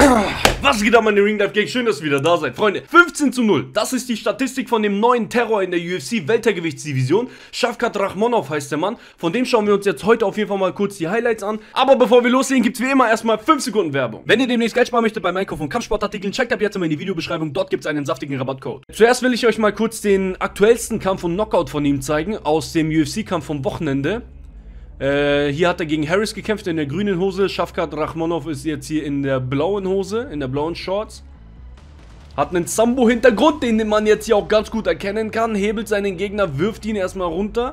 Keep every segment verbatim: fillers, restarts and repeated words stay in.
Was geht ab, meine Ring Life Gang? Schön, dass ihr wieder da seid, Freunde. fünfzehn zu null, das ist die Statistik von dem neuen Terror in der U F C Weltergewichtsdivision. Shavkat Rakhmonov heißt der Mann. Von dem schauen wir uns jetzt heute auf jeden Fall mal kurz die Highlights an. Aber bevor wir loslegen, gibt es wie immer erstmal fünf Sekunden Werbung. Wenn ihr demnächst Geld sparen möchtet beim Einkauf von Kampfsportartikeln, checkt ab jetzt immer in die Videobeschreibung, dort gibt es einen saftigen Rabattcode. Zuerst will ich euch mal kurz den aktuellsten Kampf und Knockout von ihm zeigen, aus dem U F C-Kampf vom Wochenende. Äh, hier hat er gegen Harris gekämpft in der grünen Hose. Shavkat Rakhmonov ist jetzt hier in der blauen Hose, in der blauen Shorts. Hat einen Sambo-Hintergrund, den man jetzt hier auch ganz gut erkennen kann. Hebelt seinen Gegner, wirft ihn erstmal runter.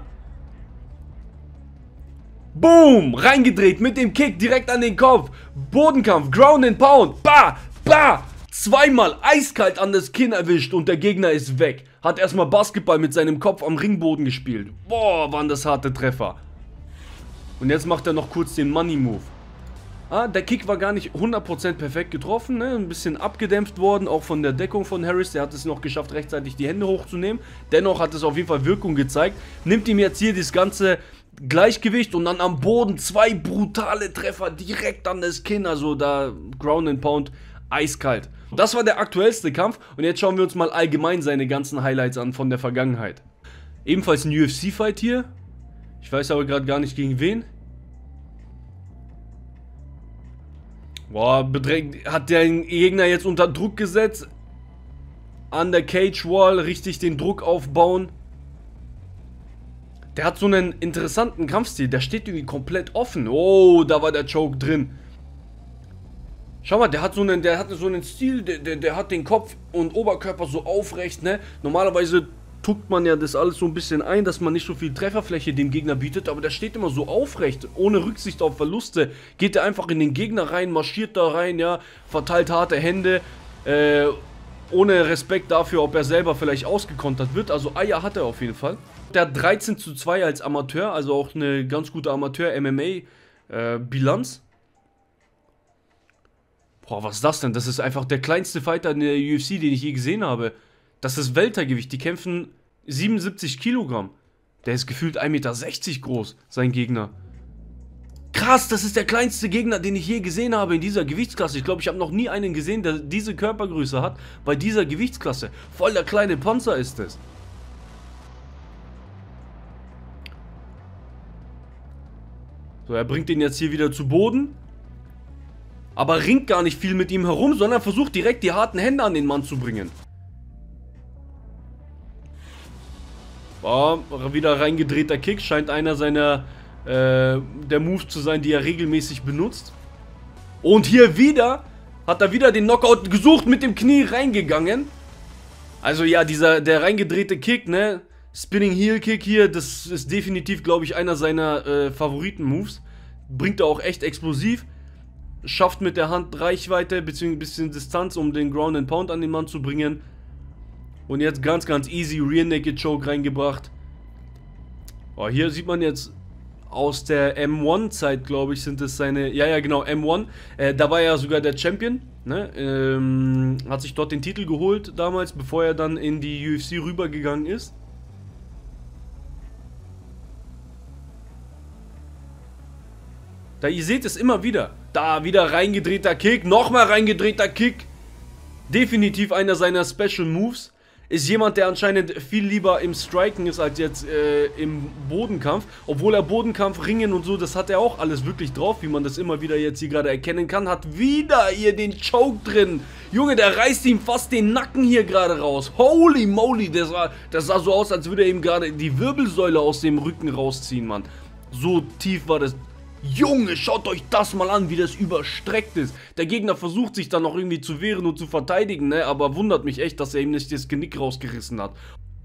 Boom! Reingedreht mit dem Kick direkt an den Kopf. Bodenkampf, Ground and Pound. Bah! Bah! Zweimal eiskalt an das Kinn erwischt und der Gegner ist weg. Hat erstmal Basketball mit seinem Kopf am Ringboden gespielt. Boah, waren das harte Treffer. Und jetzt macht er noch kurz den Money Move. Ah, der Kick war gar nicht hundert Prozent perfekt getroffen, ne? Ein bisschen abgedämpft worden, auch von der Deckung von Harris. Der hat es noch geschafft, rechtzeitig die Hände hochzunehmen. Dennoch hat es auf jeden Fall Wirkung gezeigt. Nimmt ihm jetzt hier das ganze Gleichgewicht und dann am Boden zwei brutale Treffer direkt an das Kinn. Also da Ground and Pound, eiskalt. Das war der aktuellste Kampf und jetzt schauen wir uns mal allgemein seine ganzen Highlights an von der Vergangenheit. Ebenfalls ein U F C-Fight hier. Ich weiß aber gerade gar nicht gegen wen. Boah, bedrängt, hat der Gegner jetzt unter Druck gesetzt. An der Cage Wall richtig den Druck aufbauen. Der hat so einen interessanten Kampfstil. Der steht irgendwie komplett offen. Oh, da war der Choke drin. Schau mal, der hat so einen, der hat so einen Stil, der, der, der hat den Kopf und Oberkörper so aufrecht, ne? Normalerweise tuckt man ja das alles so ein bisschen ein, dass man nicht so viel Trefferfläche dem Gegner bietet, aber der steht immer so aufrecht, ohne Rücksicht auf Verluste, geht er einfach in den Gegner rein, marschiert da rein, ja, verteilt harte Hände, äh, ohne Respekt dafür, ob er selber vielleicht ausgekontert wird, also Eier hat er auf jeden Fall. Der hat dreizehn zu zwei als Amateur, also auch eine ganz gute Amateur-M M A-Bilanz. Äh, Boah, was ist das denn? Das ist einfach der kleinste Fighter in der U F C, den ich je gesehen habe. Das ist Weltergewicht, die kämpfen siebenundsiebzig Kilogramm. Der ist gefühlt ein Meter sechzig groß, sein Gegner. Krass, das ist der kleinste Gegner, den ich je gesehen habe in dieser Gewichtsklasse. Ich glaube, ich habe noch nie einen gesehen, der diese Körpergröße hat, bei dieser Gewichtsklasse. Voll der kleine Panzer ist es. So, er bringt den jetzt hier wieder zu Boden. Aber ringt gar nicht viel mit ihm herum, sondern versucht direkt die harten Hände an den Mann zu bringen. Oh, wieder reingedrehter Kick, scheint einer seiner äh, der Moves zu sein, die er regelmäßig benutzt. Und hier wieder hat er wieder den Knockout gesucht, mit dem Knie reingegangen. Also ja, dieser der reingedrehte Kick, ne, Spinning Heel Kick hier, das ist definitiv, glaube ich, einer seiner äh, Favoriten-Moves. Bringt er auch echt explosiv. Schafft mit der Hand Reichweite bzw. ein bisschen Distanz, um den Ground and Pound an den Mann zu bringen. Und jetzt ganz, ganz easy Rear Naked Choke reingebracht. Oh, hier sieht man jetzt aus der M eins Zeit, glaube ich, sind es seine... Ja, ja, genau, M eins. Äh, da war er sogar der Champion. Ne? Ähm, hat sich dort den Titel geholt damals, bevor er dann in die U F C rübergegangen ist. Da, ihr seht es immer wieder. Da wieder reingedrehter Kick, nochmal reingedrehter Kick. Definitiv einer seiner Special Moves. Ist jemand, der anscheinend viel lieber im Striken ist, als jetzt äh, im Bodenkampf. Obwohl er Bodenkampf, Ringen und so, das hat er auch alles wirklich drauf, wie man das immer wieder jetzt hier gerade erkennen kann. Hat wieder hier den Choke drin. Junge, der reißt ihm fast den Nacken hier gerade raus. Holy moly, das sah, das sah so aus, als würde er ihm gerade die Wirbelsäule aus dem Rücken rausziehen, Mann. So tief war das. Junge, schaut euch das mal an, wie das überstreckt ist. Der Gegner versucht sich dann noch irgendwie zu wehren und zu verteidigen, ne? Aber wundert mich echt, dass er ihm nicht das Genick rausgerissen hat.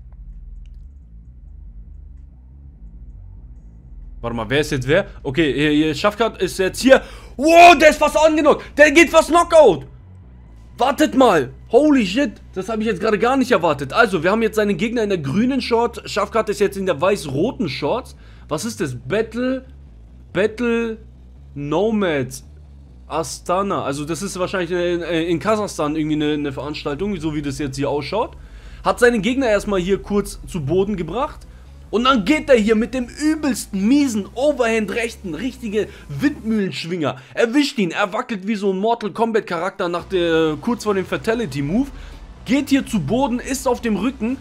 Warte mal, wer ist jetzt wer? Okay, hier, hier Shavkat ist jetzt hier. Wow, der ist fast angenockt. Der geht fast Knockout. Wartet mal. Holy shit, das habe ich jetzt gerade gar nicht erwartet. Also, wir haben jetzt seinen Gegner in der grünen Short. Shavkat ist jetzt in der weiß-roten Shorts. Was ist das? Battle... Battle Nomads Astana, also das ist wahrscheinlich in, in Kasachstan irgendwie eine, eine Veranstaltung, so wie das jetzt hier ausschaut. Hat seinen Gegner erstmal hier kurz zu Boden gebracht Und dann geht er hier mit dem übelsten, miesen Overhand rechten, richtige Windmühlenschwinger. Erwischt ihn, er wackelt wie so ein Mortal Kombat Charakter nach der, kurz vor dem Fatality Move. Geht hier zu Boden, ist auf dem Rücken.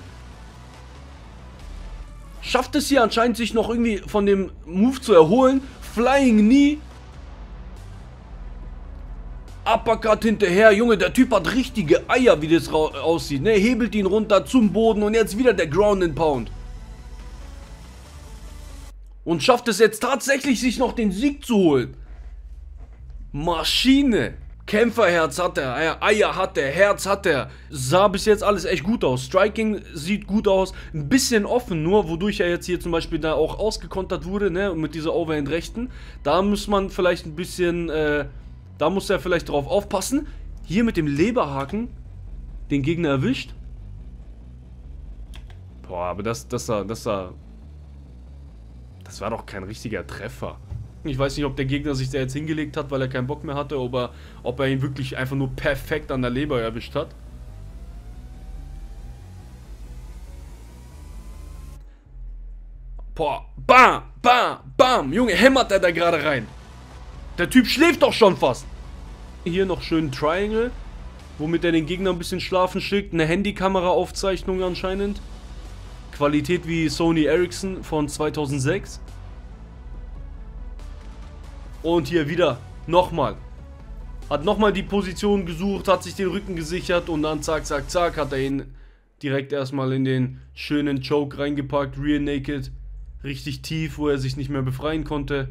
Schafft es hier anscheinend sich noch irgendwie von dem Move zu erholen. Flying Knee. Uppercut hinterher. Junge, der Typ hat richtige Eier, wie das aussieht. Ne? Hebelt ihn runter zum Boden und jetzt wieder der Ground and Pound. Und schafft es jetzt tatsächlich, sich noch den Sieg zu holen. Maschine. Kämpferherz hat er, Eier hat er, Herz hat er. Sah bis jetzt alles echt gut aus. Striking sieht gut aus. Ein bisschen offen nur, wodurch er jetzt hier zum Beispiel da auch ausgekontert wurde, ne, mit dieser Overhand rechten. Da muss man vielleicht ein bisschen, äh, da muss er vielleicht drauf aufpassen. Hier mit dem Leberhaken den Gegner erwischt. Boah, aber das, das sah, das sah, das war doch kein richtiger Treffer. Ich weiß nicht, ob der Gegner sich da jetzt hingelegt hat, weil er keinen Bock mehr hatte, oder ob er ihn wirklich einfach nur perfekt an der Leber erwischt hat. Boah, bam, bam, bam. Junge, hämmert er da gerade rein. Der Typ schläft doch schon fast. Hier noch schön Triangle, womit er den Gegner ein bisschen schlafen schickt. Eine Handykamera-Aufzeichnung anscheinend. Qualität wie Sony Ericsson von zweitausendsechs. Und hier wieder, nochmal. Hat nochmal die Position gesucht, hat sich den Rücken gesichert und dann zack, zack, zack, hat er ihn direkt erstmal in den schönen Choke reingepackt, Rear Naked. Richtig tief, wo er sich nicht mehr befreien konnte.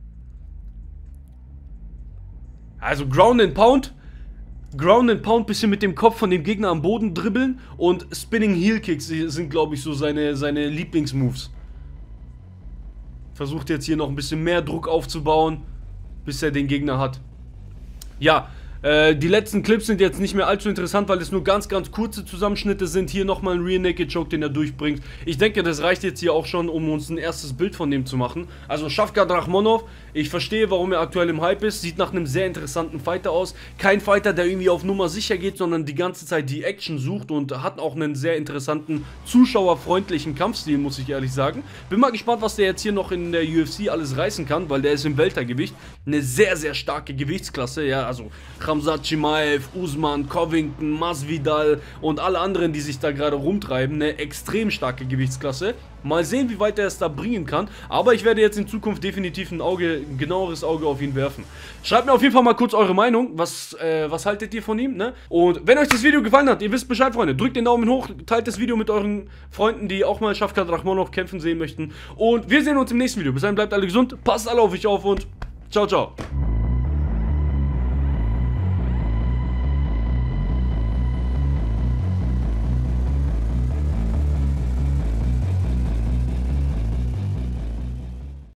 Also Ground and Pound. Ground and Pound, bisschen mit dem Kopf von dem Gegner am Boden dribbeln und Spinning Heel Kicks sind, glaube ich, so seine, seine Lieblingsmoves. Versucht jetzt hier noch ein bisschen mehr Druck aufzubauen, bis er den Gegner hat. Ja, äh, die letzten Clips sind jetzt nicht mehr allzu interessant, weil es nur ganz, ganz kurze Zusammenschnitte sind. Hier nochmal ein Rear Naked Choke, den er durchbringt. Ich denke, das reicht jetzt hier auch schon, um uns ein erstes Bild von dem zu machen. Also Shavkat Rakhmonov, ich verstehe, warum er aktuell im Hype ist. Sieht nach einem sehr interessanten Fighter aus. Kein Fighter, der irgendwie auf Nummer sicher geht, sondern die ganze Zeit die Action sucht und hat auch einen sehr interessanten, zuschauerfreundlichen Kampfstil, muss ich ehrlich sagen. Bin mal gespannt, was der jetzt hier noch in der U F C alles reißen kann, weil der ist im Weltergewicht. Eine sehr, sehr starke Gewichtsklasse, ja, also Khamzat Chimaev, Usman, Covington, Masvidal und alle anderen, die sich da gerade rumtreiben. Eine extrem starke Gewichtsklasse. Mal sehen, wie weit er es da bringen kann. Aber ich werde jetzt in Zukunft definitiv ein Auge, ein genaueres Auge auf ihn werfen. Schreibt mir auf jeden Fall mal kurz eure Meinung. Was, äh, was haltet ihr von ihm, ne? Und wenn euch das Video gefallen hat, ihr wisst Bescheid, Freunde. Drückt den Daumen hoch, teilt das Video mit euren Freunden, die auch mal Shavkat Rakhmonov kämpfen sehen möchten. Und wir sehen uns im nächsten Video. Bis dahin, bleibt alle gesund, passt alle auf euch auf und ciao, ciao.